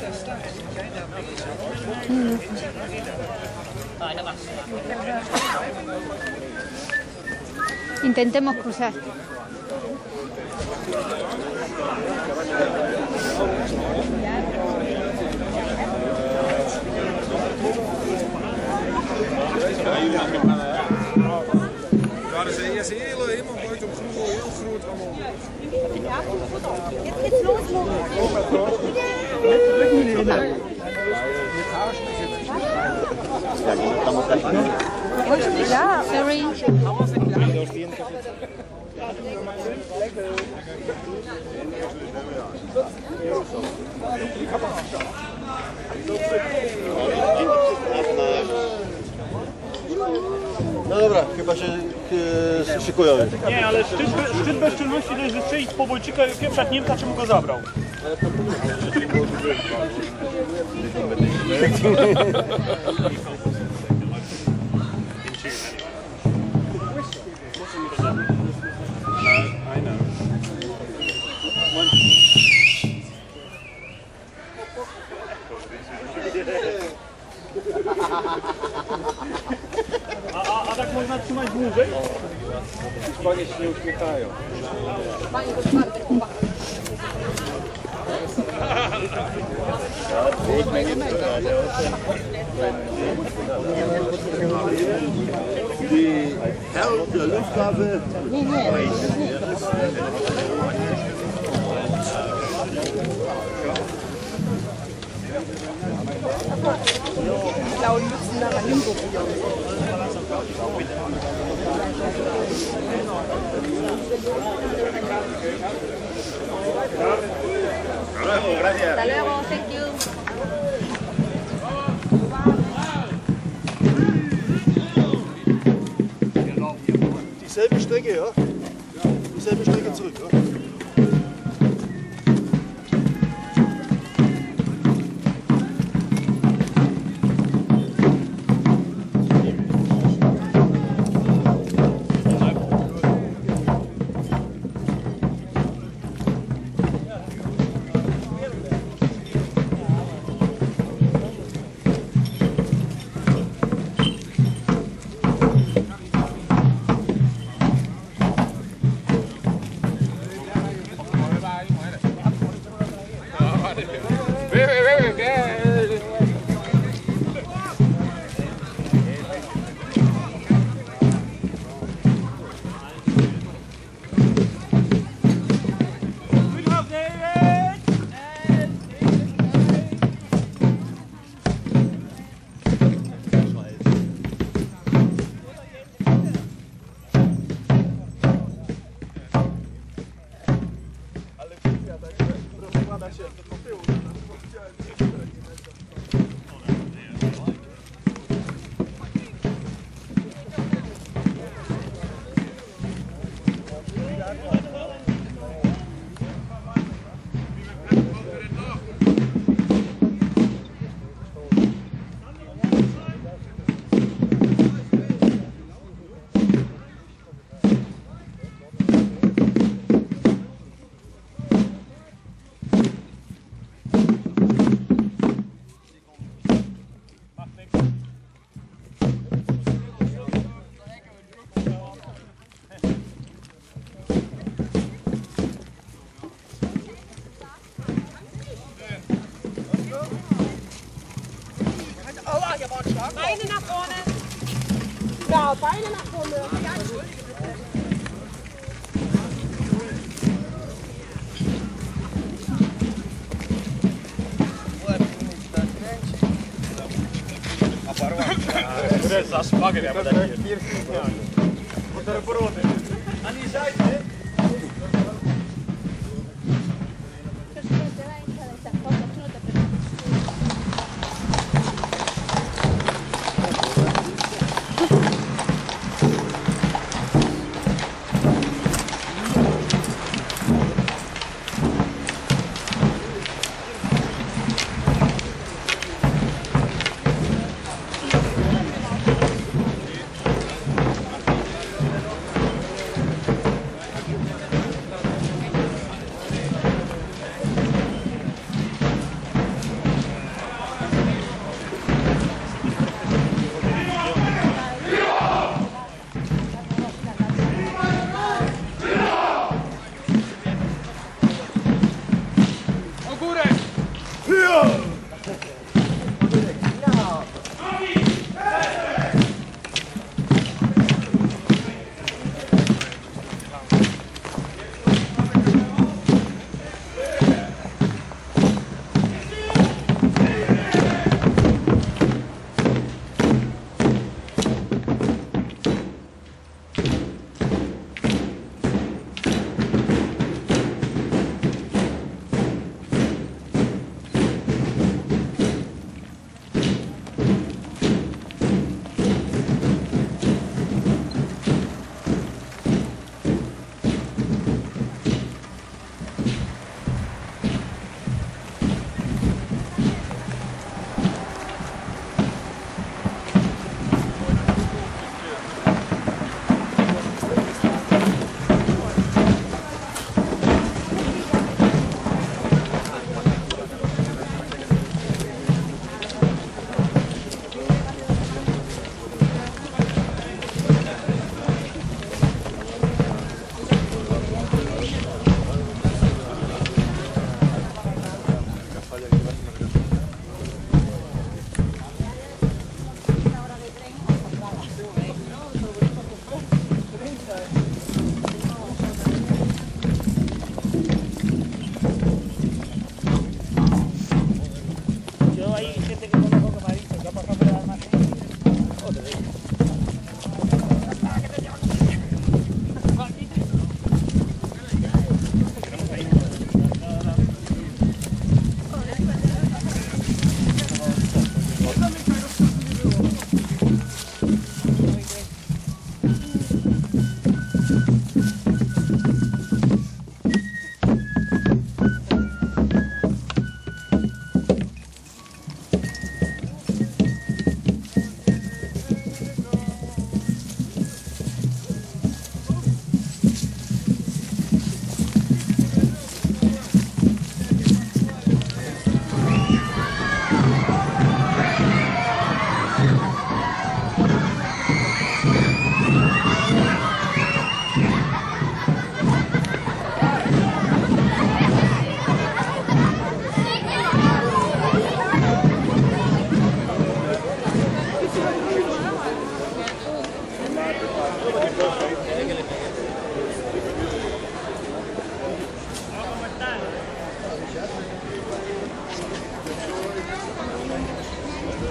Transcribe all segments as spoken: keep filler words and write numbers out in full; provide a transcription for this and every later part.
Mm. Intentemos cruzar. Ja, dat is eerst heel helemaal buiten op groen, heel groot allemaal. Ja, jetzt geht's los, Mo. Ja, sorry. No dobra, chyba się e, szykują. Nie, ale szczyt, szczyt bezczelności to jest wystrzelić po Wojcika i pieprzać Niemca, czemu go zabrał. A, a, a tak można trzymać dłużej? Panie się nie uśmiechają. Die Herr der Luftwaffe. Nie, nie. Blauen Mützen nach Limbo. Hasta luego, thank you. Dieselbe Strecke, ja? Dieselbe Strecke zurück, ja? Beine nach vorne. Ja, Beine nach vorne. Ja, Za szpagę ja będę. An die Seite.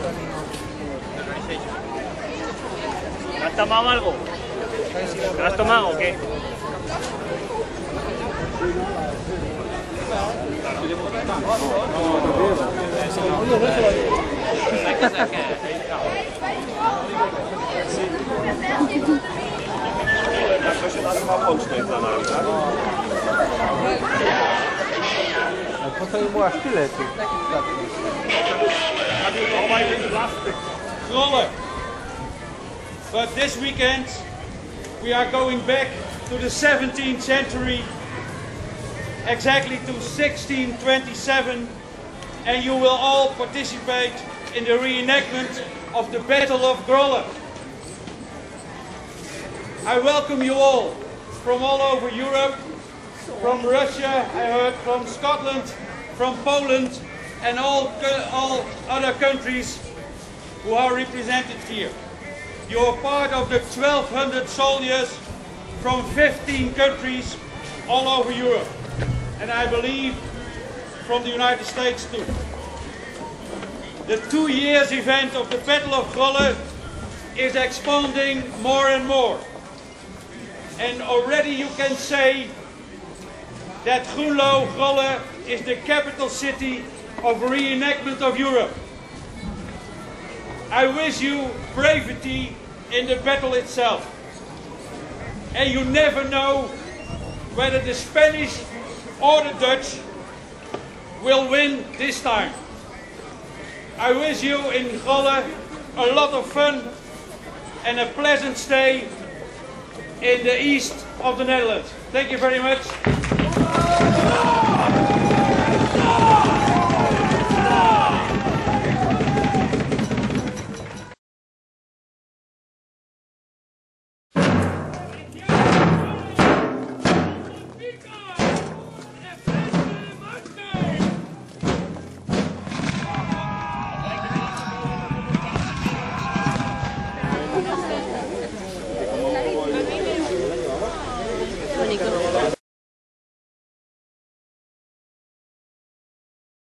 ¿Has tomado algo? ¿Lo has tomado o qué? Als je daar maar ook steekt dan aan. Grollen. But this weekend we are going back to the seventeenth century, exactly to sixteen twenty-seven, and you will all participate in the reenactment of the Battle of Grollen. I welcome you all from all over Europe, from Russia, I heard, from Scotland, from Poland, and all, all other countries who are represented here. You are part of the twelve hundred soldiers from fifteen countries all over Europe, and I believe from the United States too. The two years event of the Battle of Grollen is expanding more and more. And already you can say that Groenlo, Grollen, is the capital city of reenactment of Europe. I wish you bravery in the battle itself. And you never know whether the Spanish or the Dutch will win this time. I wish you in Grollen a lot of fun and a pleasant stay in the east of the Netherlands. Thank you very much.